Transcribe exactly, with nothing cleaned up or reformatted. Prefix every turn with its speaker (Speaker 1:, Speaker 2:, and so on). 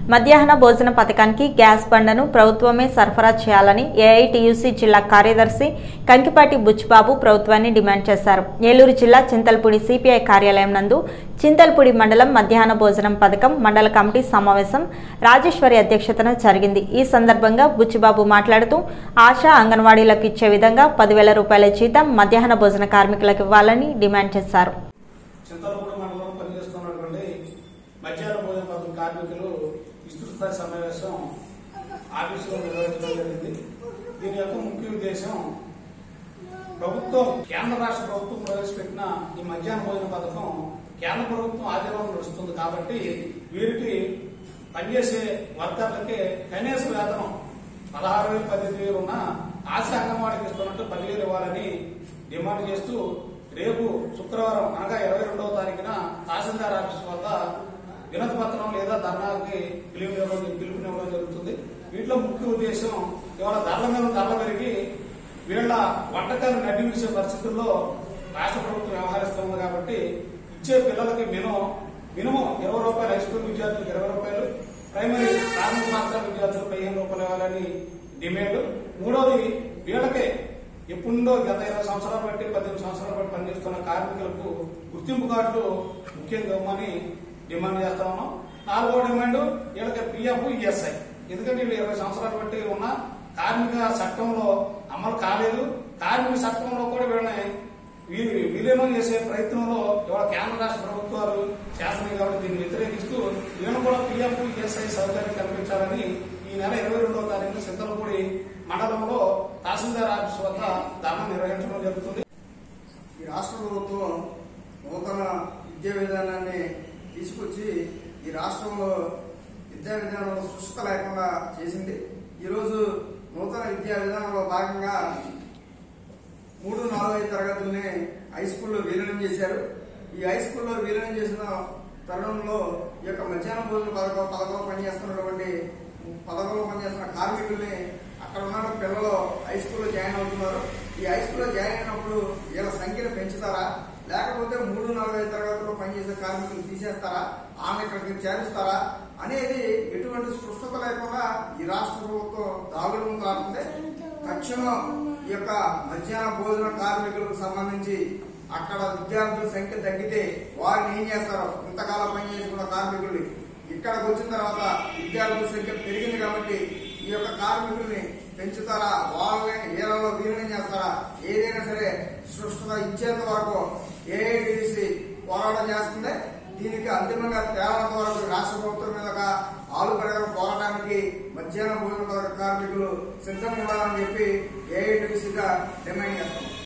Speaker 1: మధ్యాహ్న భోజన పథకానికి గ్యాస్ బండను ప్రభుత్వమే సరఫరా చేయాలని ఏఐటీయూసీ జిల్లా కార్యదర్శి కంకిపాటి బుచ్చిబాబు ప్రభుత్వాన్ని డిమాండ్ చేశారు. ఏలూరు జిల్లా చింతల్పూడి సిపిఐ కార్యాలయం నందు చింతల్పూడి మండలం మధ్యాహ్న భోజనం పథకం మండల కమిటీ సమావేశం రాజేశ్వరి అధ్యక్షతన జరిగింది. ఈ సందర్భంగా బుచ్చిబాబు మాట్లాడుతూ ఆశా అంగన్వాడీలకు ఇచ్చే విధంగా పదివేల రూపాయల జీతం మధ్యాహ్న భోజన కార్మికులకు ఇవ్వాలని డిమాండ్ చేశారు.
Speaker 2: మధ్యాహ్న భోజన పథకం కార్మికులు విస్తృత సమావేశం ఆఫీసులో నిర్వహించడం జరిగింది. దీని యొక్క ముఖ్య ఉద్దేశం ప్రభుత్వం కేంద్ర రాష్ట్ర ప్రభుత్వం ప్రవేశపెట్టిన ఈ మధ్యాహ్న భోజన పథకం కేంద్ర ప్రభుత్వం ఆధీనంలో నడుస్తుంది కాబట్టి వీరికి పనిచేసే వర్కర్లకి కనీస వేతనం పదహారు వేలు పద్దెనిమిది వేలు ఉన్న ఆశా అంగన్వాడికి ఇస్తున్నట్టు పదివేలు ఇవ్వాలని డిమాండ్ చేస్తూ రేపు శుక్రవారం అనగా ఇరవై రెండవ తారీఖున తహసీల్దార్ ఆఫీస్ వద్ద వినతి పత్రం లేదా ధర్నాకి పిలుపునివ్వడం జరుగుతుంది. వీటిలో ముఖ్య ఉద్దేశం ఇవాళ ధరల మీద ధరలు పెరిగి వీళ్ల వంటకాలు నడ్డి విసే పరిస్థితుల్లో రాష్ట్ర ప్రభుత్వం వ్యవహరిస్తుంది కాబట్టి ఇచ్చే పిల్లలకి మినిమం మినిమం ఇరవై రూపాయలు హై స్కూల్ విద్యార్థులకు ఇరవై రూపాయలు ప్రైమరీ ప్రాథమిక పాఠశాల విద్యార్థులకు పదిహేను రూపాయలు ఇవ్వాలని డిమాండ్. మూడోది వీళ్ళకే ఎప్పుడో గత ఇరవై సంవత్సరాలు బట్టి పద్దెనిమిది సంవత్సరాలు బట్టి పనిచేస్తున్న కార్మికులకు గుర్తింపు కార్డులు ముఖ్యంగా ఇవ్వమని డిమాండ్ చేస్తా ఉన్నాం. నాలుగో డిమాండ్ వీళ్ళకి పిఎఫ్ ఈఎస్ఐ, ఎందుకంటే వీళ్ళు ఇరవై సంవత్సరాలు బట్టి ఉన్న కార్మిక చట్టంలో అమలు కాలేదు. కార్మిక చట్టంలో కూడా వీళ్ళని వీరు విలీనం చేసే ప్రయత్నంలో ఇవాళ కేంద్ర రాష్ట్ర ప్రభుత్వాలు చేస్తున్నాయి కాబట్టి దీన్ని వ్యతిరేకిస్తూ వీళ్ళను కూడా పిఎఫ్ ఈఎస్ఐ సౌకర్యం కల్పించాలని ఈ నెల ఇరవై రెండవ తారీఖున చింతలపూడి మండలంలో తహసీల్దార్ ఆఫీస్ వద్ద ధర్నా నిర్వహించడం జరుగుతుంది.
Speaker 3: ఈ రాష్ట్ర ప్రభుత్వం నూతన విద్యా విధానాన్ని తీసుకొచ్చి ఈ రాష్ట్రంలో విద్యా విధానంలో స్పష్టత లేకుండా చేసింది. ఈరోజు నూతన విద్యా విధానంలో భాగంగా మూడు నాలుగు ఐదు తరగతుల్ని హై స్కూల్లో విలీనం చేశారు. ఈ హై స్కూల్లో విలీనం చేసిన తరుణంలో ఈ యొక్క మధ్యాహ్న భోజన పథకం పథకంలో పనిచేస్తున్నటువంటి పథకంలో పనిచేస్తున్న కార్మికుల్ని అక్కడ ఉన్న పిల్లలు హై స్కూల్లో జాయిన్ అవుతున్నారు. ఈ హై స్కూల్లో జాయిన్ అయినప్పుడు వీళ్ళ సంఖ్యను పెంచుతారా, లేకపోతే మూడు నాలుగు ఐదు తరగతుల్లో పనిచేసే కార్మికులు తీసేస్తారా, ఆమె ఇక్కడికి చేరుస్తారా అనేది ఎటువంటి స్పష్టత లేకుండా ఈ రాష్ట్ర ప్రభుత్వం దాగుడు ముందు రాకుంటే తక్షణం ఈ యొక్క మధ్యాహ్న భోజన కార్మికులకు సంబంధించి అక్కడ విద్యార్థుల సంఖ్య తగ్గితే వారిని ఏం చేస్తారో, ఇంతకాలం పనిచేసుకున్న కార్మికుల్ని ఇక్కడికి వచ్చిన తర్వాత విద్యార్థుల సంఖ్య పెరిగింది కాబట్టి ఈ యొక్క కార్మికుల్ని పెంచుతారా, వాళ్ళని వీళ్ళలో విలీనం చేస్తారా, ఏదైనా సరే స్పష్టత ఇచ్చేంత వరకు ఏఐటీయూసీ పోరాటం చేస్తుంది. దీనికి అంతిమంగా తేలంత వరకు రాష్ట్ర ప్రభుత్వం మీద ఆలు ప్రకారం పోరాటానికి మధ్యాహ్న భోజన కార్మికులు సిద్ధంగా ఉండాలని చెప్పి ఏఐటీయూసీగా డిమాండ్ చేస్తాం.